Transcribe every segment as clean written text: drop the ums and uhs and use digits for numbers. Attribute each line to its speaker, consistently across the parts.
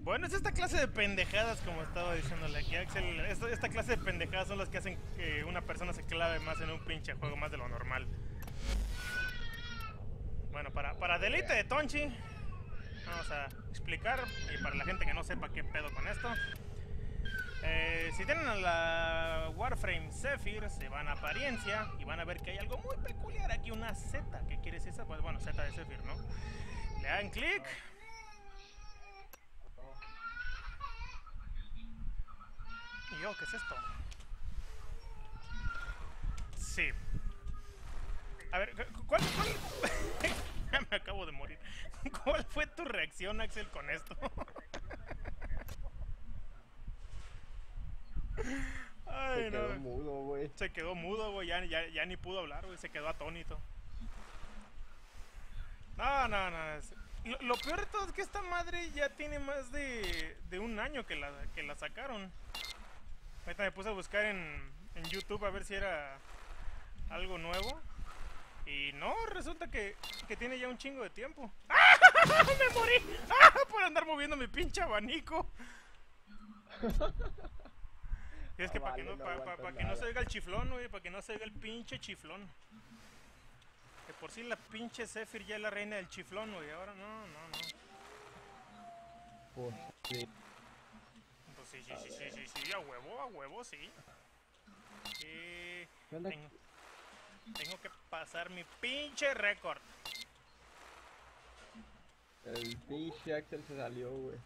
Speaker 1: Bueno, es esta clase de pendejadas, como estaba diciéndole aquí Axel. Esta clase de pendejadas son las que hacen que una persona se clave más en un pinche juego más de lo normal. Bueno, para deleite de Tonchi, vamos a explicar, y para la gente que no sepa qué pedo con esto. Si tienen a la Warframe Zephyr, se van a apariencia y van a ver que hay algo muy peculiar aquí, una Z. ¿Qué quiere decir esa? Pues bueno, Z de Zephyr, ¿no? Le dan clic. ¿Y yo qué es esto? Sí. A ver, ¿cuál? Me acabo de morir. ¿Cuál fue tu reacción, Axel, con esto? Ay,
Speaker 2: se quedó mudo, güey.
Speaker 1: Se quedó mudo, güey. Ya ni pudo hablar, güey. Se quedó atónito. No. Lo peor de todo es que esta madre ya tiene más de un año que la sacaron. Ahorita me puse a buscar en YouTube a ver si era algo nuevo. Y no, resulta que tiene ya un chingo de tiempo. ¡Ah! ¡Me morí! ¡Ah! Por andar moviendo mi pinche abanico. Y es que para que no se oiga el chiflón, güey. Para que no se oiga el pinche chiflón. Que por si la pinche Zephyr ya es la reina del chiflón, güey. Ahora no.
Speaker 2: Pues sí.
Speaker 1: Pues sí, a huevo, sí. Tengo que pasar mi pinche récord.
Speaker 2: El pinche Axel se salió, güey.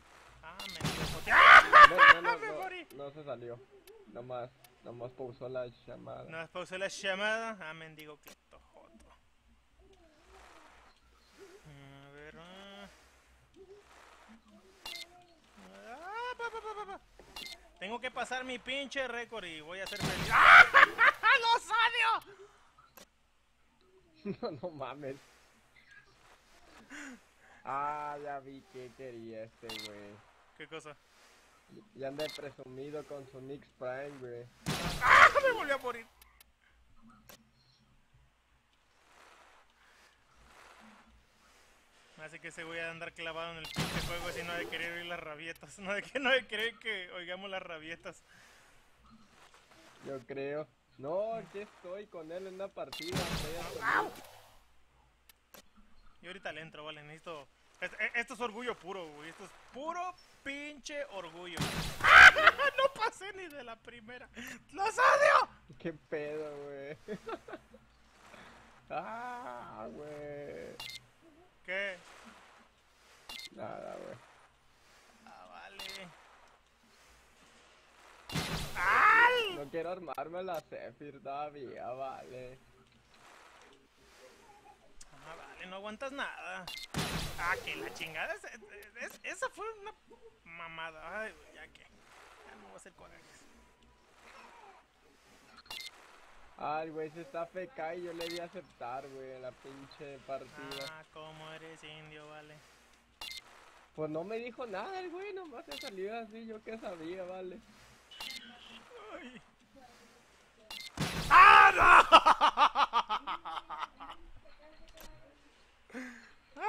Speaker 1: Me morí.
Speaker 2: No se salió. Nomás pausó la llamada.
Speaker 1: Nomás pausó la llamada. Mendigo clito joto. A ver. Tengo que pasar mi pinche récord y voy a ser feliz. ¡Los odio!
Speaker 2: No mames. Ah, ya vi que quería este, güey.
Speaker 1: ¿Qué cosa?
Speaker 2: Ya anda presumido con su Nix Prime, güey.
Speaker 1: Me volví a morir. Así que se voy a andar clavado en el pinche juego así, no de querer oír las rabietas. No de querer que oigamos las rabietas.
Speaker 2: Yo creo. No, aquí estoy con él en una partida.
Speaker 1: Y ahorita le entro, vale, necesito... Esto es orgullo puro, güey. Esto es puro pinche orgullo. No pasé ni de la primera. ¡Los odio!
Speaker 2: ¿Qué pedo, güey? Güey.
Speaker 1: ¿Qué?
Speaker 2: Nada, güey.
Speaker 1: Vale.
Speaker 2: No quiero armarme la Zephyr todavía, vale.
Speaker 1: Vale, no aguantas nada. Que la chingada. Esa fue una mamada. Ay, güey, ya que. Ya no voy a hacer corajes.
Speaker 2: El güey se está FK y yo le di a aceptar, güey, en la pinche partida.
Speaker 1: Cómo eres indio, vale.
Speaker 2: Pues no me dijo nada el güey, nomás se salió así, yo que sabía, vale.
Speaker 1: Ay. ¡No!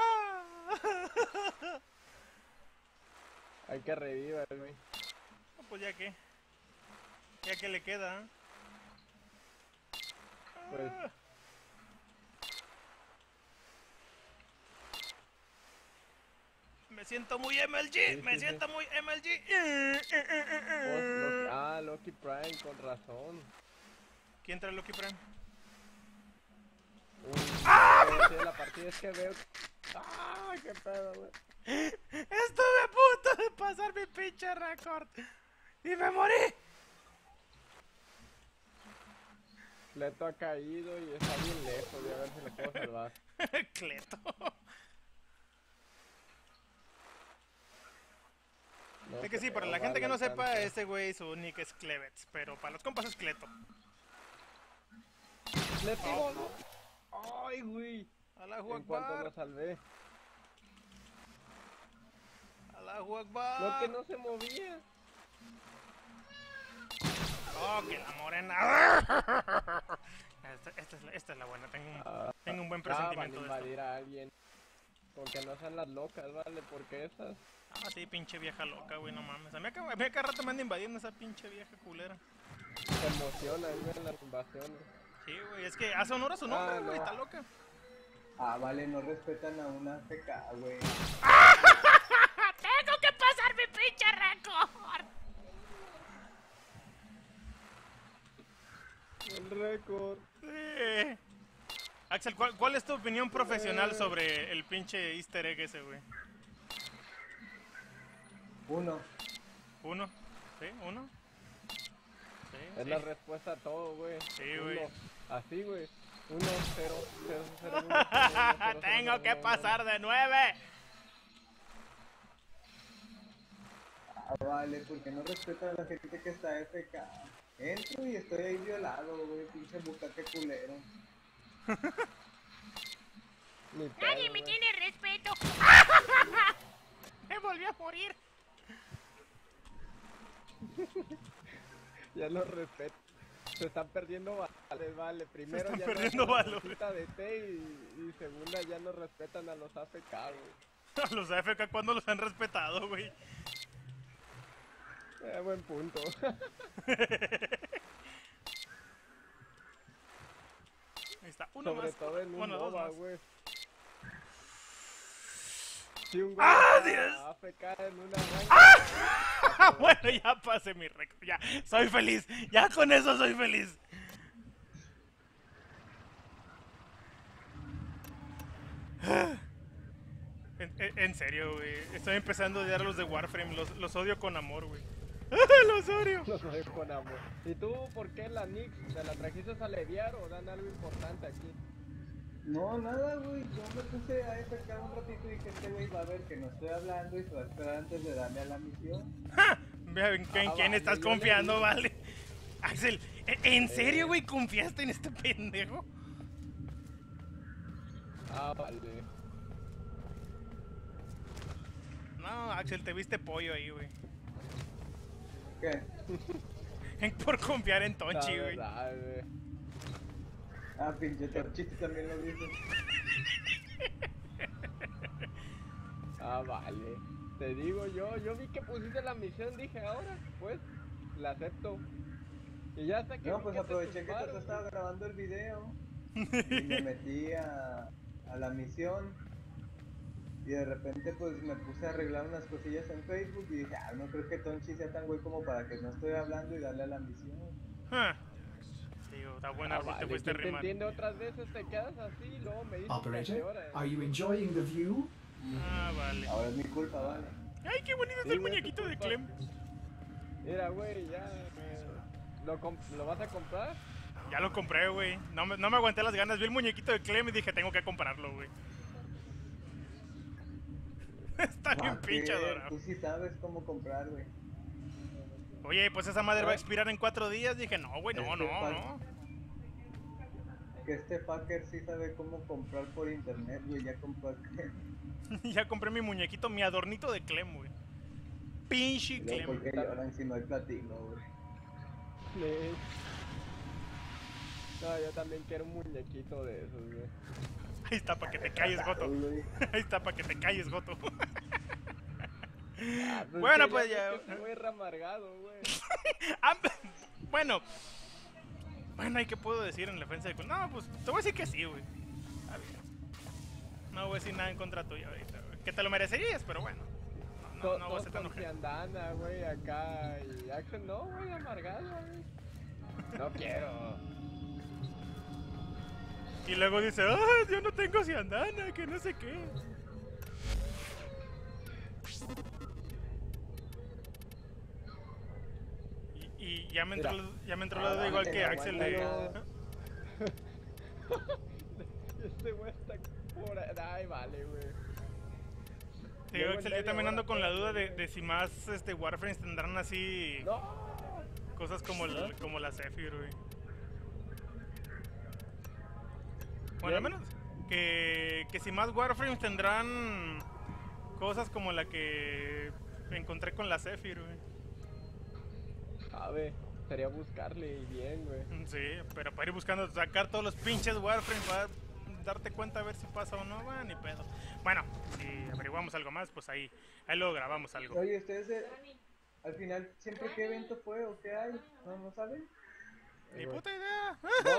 Speaker 2: Hay que revivir, güey.
Speaker 1: Pues ya que le queda.
Speaker 2: Pues
Speaker 1: me siento muy MLG, me siento muy MLG.
Speaker 2: Loki Prime, con razón.
Speaker 1: ¿Quién trae Loki Prime?
Speaker 2: La partida es que veo. Qué pedo, güey.
Speaker 1: Estuve a punto de pasar mi pinche récord y me morí.
Speaker 2: Cleto ha caído y está bien lejos, de a ver si le puedo salvar.
Speaker 1: Cleto. Es que sí, para la gente que no sepa, este güey su nick es Clevets, pero para los compas es Cleto.
Speaker 2: Cleto, ay, güey.
Speaker 1: En
Speaker 2: cuanto lo salvé.
Speaker 1: Allahu Akbar.
Speaker 2: No, que no se movía.
Speaker 1: Que la morena. Esta es la buena. Tengo un buen presentimiento de
Speaker 2: invadir a alguien. Con que no sean las locas, ¿vale? Porque esas
Speaker 1: Ah, sí, pinche vieja loca, güey, no mames. A mí cada rato me anda invadiendo esa pinche vieja culera.
Speaker 2: se emocionan, güey, en las invasiones.
Speaker 1: Sí, güey, es que hace honor a su nombre, güey,
Speaker 2: no.
Speaker 1: está loca.
Speaker 3: Ah, vale, no respetan a una FK, güey.
Speaker 1: ¡Tengo que pasar mi pinche récord!
Speaker 2: El récord.
Speaker 1: Sí. Axel, ¿cuál es tu opinión profesional sobre el pinche easter egg ese, güey?
Speaker 3: Uno.
Speaker 1: ¿Uno? ¿Sí? ¿Uno? Sí,
Speaker 2: Es
Speaker 1: sí.
Speaker 2: la respuesta a todo, güey.
Speaker 1: Sí, güey.
Speaker 2: Así, güey. 1, 0, 0, 0, 1.
Speaker 1: ¡Tengo que pasar de 9!
Speaker 3: Ah, vale, porque no respetan a la gente que está FK. Entro y estoy ahí violado, güey, pinche bucaque culero.
Speaker 1: ¡Nadie me tiene respeto! ¡Me volví a morir!
Speaker 2: Ya los respeto. Se están perdiendo valores, vale. Primero
Speaker 1: están
Speaker 2: ya
Speaker 1: perdiendo
Speaker 2: no
Speaker 1: valores.
Speaker 2: de té y segunda ya no respetan a los AFK, güey.
Speaker 1: A los AFK, ¿cuándo los han respetado, güey?
Speaker 2: Buen punto.
Speaker 1: Ahí está, uno
Speaker 2: Sobre
Speaker 1: más.
Speaker 2: todo en un
Speaker 1: Bueno, dos
Speaker 2: MOBA,
Speaker 1: más.
Speaker 2: güey. Si un güey
Speaker 1: ¡Ah,
Speaker 2: está
Speaker 1: Dios!
Speaker 2: AFK en una rank,
Speaker 1: Bueno, ya pasé mi récord, ya, soy feliz, ya con eso soy feliz. En serio, güey, estoy empezando a odiar a los de Warframe, los odio con amor, güey. Los odio.
Speaker 2: los doy con amor. ¿Y tú por qué la Nix te la trajiste a leviar o dan algo importante aquí?
Speaker 3: No, nada, güey, yo me puse a FK un ratito y dije, este güey va a ver que no estoy hablando y se va a esperar antes de darle a la misión.
Speaker 1: Vea, ¿en quién
Speaker 2: vale,
Speaker 1: estás
Speaker 2: yo
Speaker 1: confiando,
Speaker 2: le-
Speaker 1: vale? Axel, ¿en serio, güey, confiaste en este pendejo?
Speaker 2: Ah, vale.
Speaker 1: No, Axel, te viste pollo ahí, güey.
Speaker 3: ¿Qué?
Speaker 1: Por confiar en
Speaker 2: La
Speaker 1: Tonchi, güey.
Speaker 2: verdad, güey.
Speaker 3: Ah, pinche Torchito también lo dice.
Speaker 2: Ah, vale. Te digo yo vi que pusiste la misión, dije ahora, pues, la acepto. Y ya hasta que
Speaker 3: No,
Speaker 2: vi
Speaker 3: pues
Speaker 2: que te
Speaker 3: aproveché que
Speaker 2: tumbaron,
Speaker 3: Toto estaba grabando el video y me metí a la misión y de repente pues me puse a arreglar unas cosillas en Facebook y dije, ah, no creo que Tonchi sea tan güey como para que no estoy hablando y darle a la misión.
Speaker 1: Ah, digo, está buena,
Speaker 2: Ah,
Speaker 1: te
Speaker 2: vale,
Speaker 1: fuiste a
Speaker 2: ¿quién te
Speaker 1: rimar.
Speaker 2: entiende? Otras veces te quedas así y luego me dices que
Speaker 4: Operator,
Speaker 2: llora.
Speaker 4: are you enjoying the view?
Speaker 1: Ah, vale.
Speaker 3: Ahora es mi culpa, vale.
Speaker 1: Ay, qué bonito es
Speaker 2: Sí,
Speaker 1: el
Speaker 2: güey,
Speaker 1: muñequito
Speaker 2: tu
Speaker 1: de
Speaker 2: culpa.
Speaker 1: Clem.
Speaker 2: Mira, güey, ya. ¿Lo vas a comprar?
Speaker 1: Ya lo compré, güey. No me aguanté las ganas. Vi el muñequito de Clem y dije, tengo que comprarlo, güey. Está bien
Speaker 3: Ah,
Speaker 1: pinche
Speaker 3: ¿qué?
Speaker 1: adorado.
Speaker 3: Tú sí sabes cómo comprar, güey.
Speaker 1: Oye, pues esa madre va a expirar en 4 días. Dije, no, güey, no.
Speaker 3: Que este fucker sí sabe cómo comprar por internet, güey, ya compró
Speaker 1: Ya compré mi muñequito, mi adornito de Clem, güey. Pinche
Speaker 3: y luego
Speaker 1: Clem.
Speaker 3: porque lloran si no hay platino, güey.
Speaker 2: Sí. No, yo también quiero un muñequito de esos, güey.
Speaker 1: Ahí está para que te calles, Goto.
Speaker 3: Güey.
Speaker 1: Ahí está para que te calles, Goto.
Speaker 2: Ah,
Speaker 1: Bueno,
Speaker 2: que
Speaker 1: pues
Speaker 2: ves
Speaker 1: ya-
Speaker 2: que soy muy reamargado, güey.
Speaker 1: Ah, bueno, ¿y qué puedo decir en defensa de... No, pues te voy a decir que sí, güey. Está bien. No voy a decir nada en contra tuya ahorita, güey. Que te lo merecerías, pero bueno. No voy a
Speaker 2: Todos
Speaker 1: ser tan
Speaker 2: con
Speaker 1: ojete.
Speaker 2: Ciandana, güey, acá. Y Axel, no, güey, amargado, güey. No quiero.
Speaker 1: Y luego dice, yo no tengo ciandana, que no sé qué. Y ya me entró,
Speaker 2: Mira.
Speaker 1: ya me entró la duda igual que Axel de...
Speaker 3: aguántalo.
Speaker 2: Este güey está por ahí. Ay, vale, güey.
Speaker 1: Te digo,
Speaker 2: Luego en
Speaker 1: Axel, yo
Speaker 2: media
Speaker 1: también
Speaker 2: hora
Speaker 1: ando con la
Speaker 2: todo,
Speaker 1: duda
Speaker 2: güey.
Speaker 1: de si más Warframes tendrán así
Speaker 2: No.
Speaker 1: cosas como, como la Zephyr, güey. Bueno, al
Speaker 2: ¿Bien?
Speaker 1: menos que si más Warframes tendrán cosas como la que encontré con la Zephyr, güey.
Speaker 2: A ver, sería buscarle y bien, güey.
Speaker 1: Sí, pero para ir buscando, sacar todos los pinches Warframes va a darte cuenta a ver si pasa o no, va, ni pedo. Bueno, si averiguamos algo más, pues ahí luego grabamos algo.
Speaker 3: Oye, ¿ustedes al final siempre qué evento fue o qué hay? ¿No saben?
Speaker 1: Ni puta idea.